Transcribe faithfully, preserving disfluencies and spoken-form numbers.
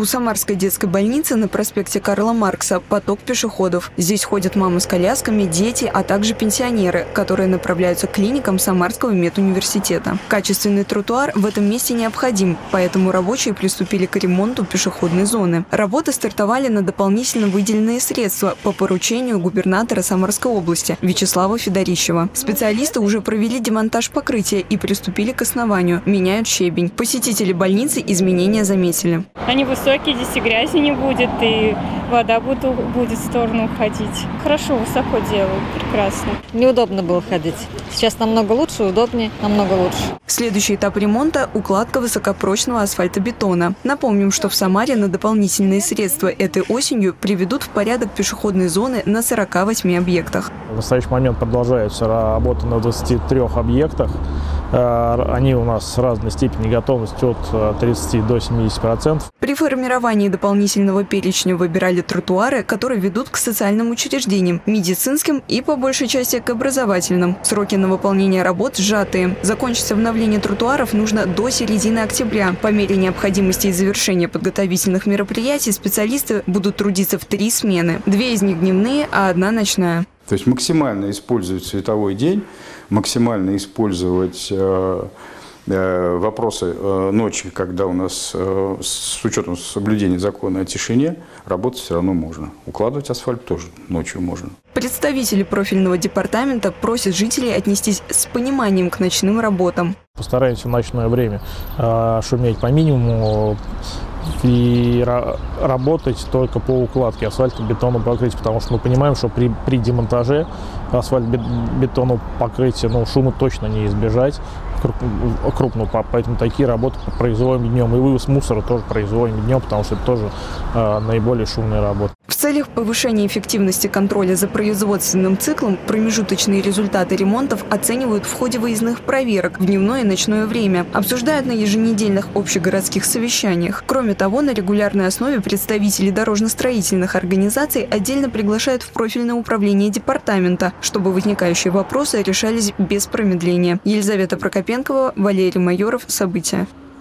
У Самарской детской больницы на проспекте Карла Маркса поток пешеходов. Здесь ходят мамы с колясками, дети, а также пенсионеры, которые направляются к клиникам Самарского медуниверситета. Качественный тротуар в этом месте необходим, поэтому рабочие приступили к ремонту пешеходной зоны. Работы стартовали на дополнительно выделенные средства по поручению губернатора Самарской области Вячеслава Федорищева. Специалисты уже провели демонтаж покрытия и приступили к основанию. Меняют щебень. Посетители больницы изменения заметили. Они высокие, здесь и грязи не будет, и вода будет, будет в сторону уходить. Хорошо, высоко делают, прекрасно. Неудобно было ходить. Сейчас намного лучше, удобнее, намного лучше. Следующий этап ремонта – укладка высокопрочного асфальтобетона. Напомним, что в Самаре на дополнительные средства этой осенью приведут в порядок пешеходные зоны на сорока восьми объектах. В настоящий момент продолжается работа на двадцати трёх объектах. Они у нас с разной степени готовности от тридцати до семидесяти процентов. При формировании дополнительного перечня выбирали тротуары, которые ведут к социальным учреждениям, медицинским и, по большей части, к образовательным. Сроки на выполнение работ сжатые. Закончить обновление тротуаров нужно до середины октября. По мере необходимости и завершения подготовительных мероприятий специалисты будут трудиться в три смены. Две из них дневные, а одна ночная. То есть максимально использовать световой день, максимально использовать э, э, вопросы э, ночи, когда у нас э, с учетом соблюдения закона о тишине, работать все равно можно. Укладывать асфальт тоже ночью можно. Представители профильного департамента просят жителей отнестись с пониманием к ночным работам. Постараемся в ночное время э, шуметь по минимуму и работать только по укладке асфальтобетонного покрытия, потому что мы понимаем, что при, при демонтаже асфальтобетонного покрытия ну, шума точно не избежать крупного, поэтому такие работы производим днем. И вывоз мусора тоже производим днем, потому что это тоже э, наиболее шумные работы. В целях повышения эффективности контроля за производственным циклом промежуточные результаты ремонтов оценивают в ходе выездных проверок в дневное и ночное время, обсуждают на еженедельных общегородских совещаниях. Кроме того, на регулярной основе представители дорожно-строительных организаций отдельно приглашают в профильное управление департамента, чтобы возникающие вопросы решались без промедления. Елизавета Прокопенкова, Валерий Майоров. События.